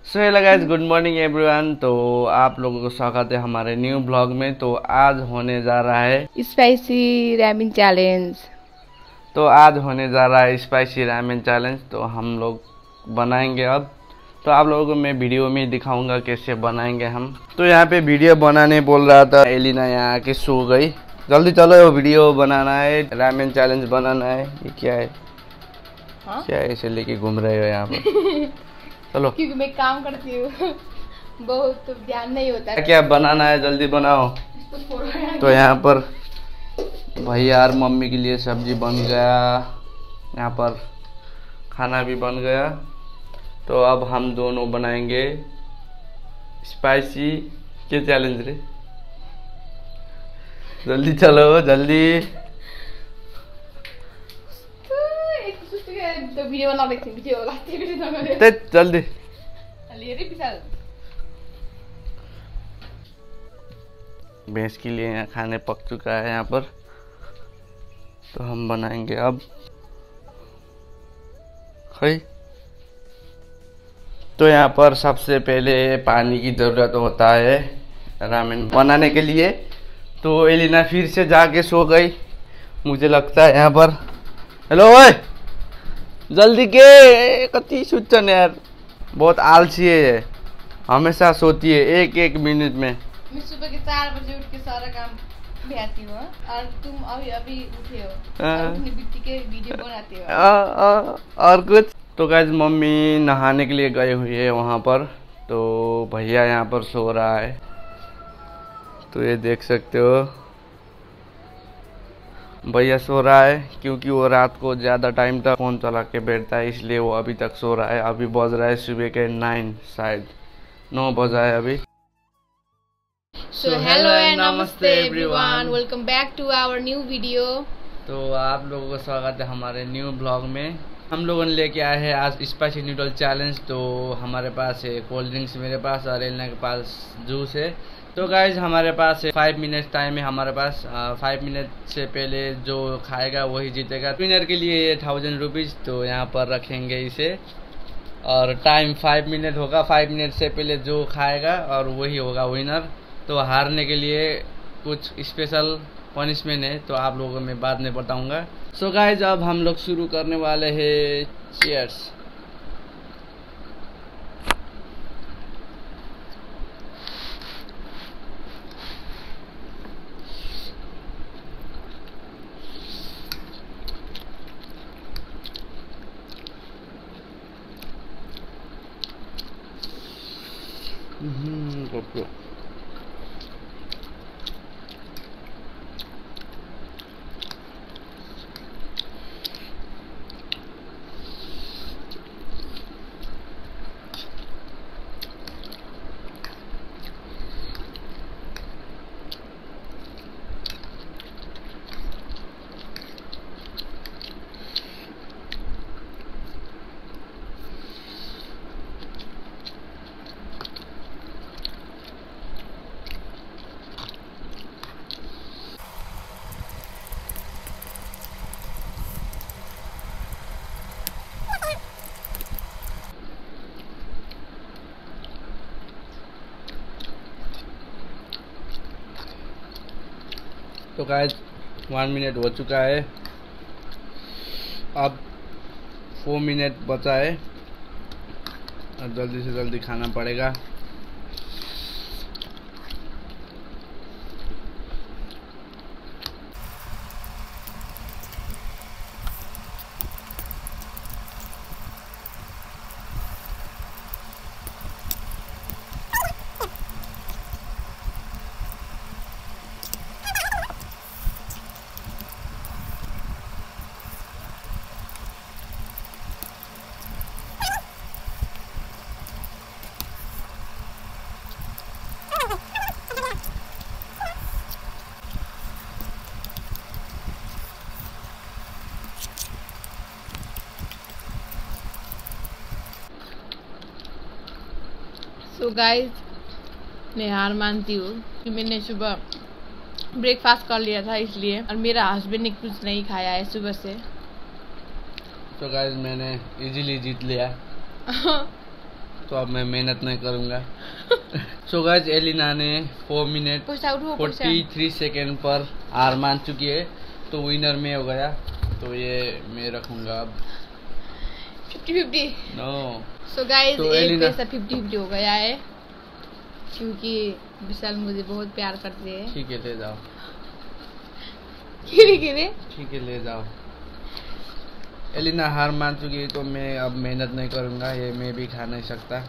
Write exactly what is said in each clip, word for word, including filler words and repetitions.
सो hello guys, good morning everyone. तो आप लोगों को स्वागत है हमारे न्यू ब्लॉग में। तो आज होने जा रहा है स्पाइसी रैमेन चैलेंज। तो आज होने जा रहा है स्पाइसी रैमेन चैलेंज। तो हम लोग बनाएंगे अब। तो आप लोगों को मैं वीडियो में दिखाऊंगा कैसे बनाएंगे हम। तो यहाँ पे वीडियो बनाने बोल रहा था, एलिना यहाँ आके सो गई। जल्दी चलो, वीडियो बनाना है, रैमेन चैलेंज बनाना है। ये क्या है? हाँ? क्या ऐसे लेके घूम रहे हो यहाँ पर? चलो, क्योंकि मैं काम करती हूँ बहुत तो ध्यान नहीं होता। क्या क्या बनाना है, जल्दी बनाओ। तो यहाँ पर भैया और मम्मी के लिए सब्जी बन गया, यहाँ पर खाना भी बन गया। तो अब हम दोनों बनाएंगे स्पाइसी के चैलेंज रे। जल्दी चलो, जल्दी। तो वीडियो बना देखते वीडियो लाते वीडियो ना करे ते जल्दी। ले रे पिसल भैंस के लिए यहाँ खाने पक चुका है यहाँ पर। तो हम बनाएंगे अब। है तो यहाँ पर सबसे पहले पानी की ज़रूरत होता है रामेन बनाने के लिए। तो एलिना फिर से जाके सो गई मुझे लगता है यहाँ पर। हेलो ओए, जल्दी के कति सुचन यार, बहुत आलसी है ये, हमेशा सोती है एक एक मिनट में। मैं सुबह के चार बजे उठ के सारा काम भेजती हूँ और तुम अभी अभी उठे हो और अपनी बिट्टी के वीडियो बनाते हो। आ, आ, और कुछ। तो गाइस मम्मी नहाने के लिए गए हुए है वहाँ पर। तो भैया यहाँ पर सो रहा है। तो ये देख सकते हो, भैया सो रहा है क्योंकि वो रात को ज़्यादा टाइम तक फ़ोन चला के बैठता है, इसलिए वो अभी तक सो रहा है। अभी बज रहा है सुबह के नाइन, शायद नौ बजा है अभी। So hello and namaste everyone, welcome back to our new video। तो आप लोगों का स्वागत है हमारे न्यू ब्लॉग में। हम लोगों ने लेके आए हैं आज स्पाइसी नूडल चैलेंज। तो हमारे पास है कोल्ड ड्रिंक्स, मेरे पास, और एलिना के पास जूस है। तो गाइज हमारे पास है फाइव मिनट टाइम है हमारे पास। फाइव मिनट से पहले जो खाएगा वही जीतेगा। विनर के लिए ये थाउजेंड रुपीज़ तो यहाँ पर रखेंगे इसे, और टाइम फाइव मिनट होगा। फाइव मिनट से पहले जो खाएगा और वही होगा विनर। तो हारने के लिए कुछ स्पेशल पनिशमेंट है, तो आप लोगों को मैं बाद में बताऊंगा। सो so गाइज अब हम लोग शुरू करने वाले हैं। चीयर्स। हम्म गोप्रो तो गाइस वन मिनट हो चुका है, अब फोर मिनट बचा है और जल्दी से जल्दी खाना पड़ेगा। सो गाइज मैं हार मानती हूँ कि मैंने सुबह ब्रेकफास्ट कर लिया था इसलिए, और मेरा हस्बैंड ने कुछ नहीं खाया है सुबह से। तो गाइज मैंने इजीली जीत लिया। तो अब मैं मेहनत नहीं करूँगा। सो गाइस एलिना ने four minute forty three second पर हार मान चुकी है, तो विनर में हो गया। तो ये मैं रखूँगा अब fifty fifty. No so guys एक पैसा फिफ्टी फिफ्टी हो गया है, क्योंकि विशाल मुझे बहुत प्यार करते हैं। ठीक है ले जाओ। ठीक है ले जाओ। एलिना हार मान चुकी है, तो मैं अब मेहनत नहीं करूँगा, ये मैं भी खा नहीं सकता।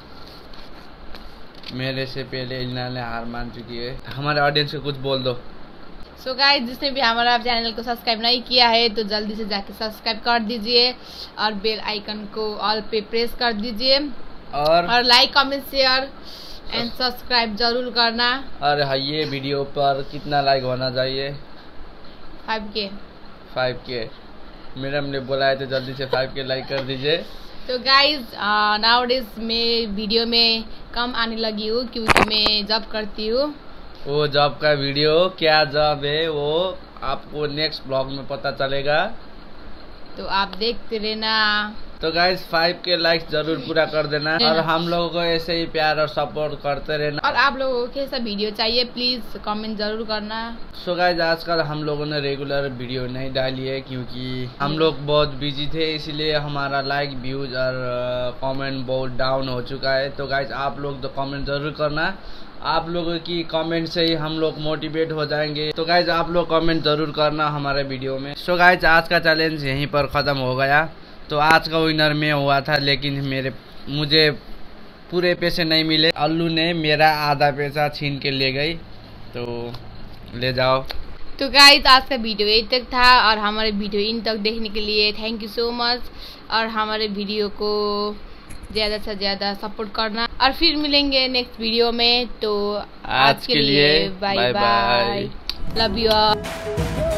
मेरे से पहले एलिना ने हार मान चुकी है। हमारे ऑडियंस को कुछ बोल दो। सो so गाइस जिसने भी हमारा चैनल को सब्सक्राइब नहीं किया है तो जल्दी से जाके सब्सक्राइब कर दीजिए और बेल आइकन को ऑल पे प्रेस कर दीजिए और और like comment share and subscribe जरूर करना। और हाँ ये वीडियो पर कितना लाइक होना चाहिए? फाइव के। फाइव के मैडम ने बोला है, तो जल्दी से फाइव के लाइक कर दीजिए। तो गाइज नाउडेज में वीडियो में कम आने लगी हूँ क्योंकि मैं जॉब करती हूँ। वो जॉब का वीडियो क्या जॉब है वो आपको नेक्स्ट ब्लॉग में पता चलेगा, तो आप देखते रहना। तो गाइस फाइव के लाइक्स जरूर पूरा कर देना और हम लोगों को ऐसे ही प्यार और सपोर्ट करते रहना। और आप लोगों को कैसा वीडियो चाहिए प्लीज कमेंट जरूर करना। सो गाइस आजकल हम लोगों ने रेगुलर वीडियो नहीं डाली है क्योंकि हम लोग बहुत बिजी थे, इसलिए हमारा लाइक व्यूज और कमेंट बहुत डाउन हो चुका है। तो गाइस आप लोग तो कमेंट जरूर करना, आप लोगों की कमेंट से ही हम लोग मोटिवेट हो जाएंगे। तो गाइज आप लोग कमेंट जरूर करना हमारे वीडियो में। सो गाइज आज का चैलेंज यहीं पर ख़त्म हो गया। तो आज का विनर में हुआ था, लेकिन मेरे मुझे पूरे पैसे नहीं मिले। अल्लू ने मेरा आधा पैसा छीन के ले गई, तो ले जाओ। तो गाइज आज का वीडियो यही तक था और हमारे वीडियो इन तक देखने के लिए थैंक यू सो मच। और हमारे वीडियो को ज़्यादा से ज़्यादा सपोर्ट करना और फिर मिलेंगे नेक्स्ट वीडियो में। तो आज, आज के लिए bye bye, love you all.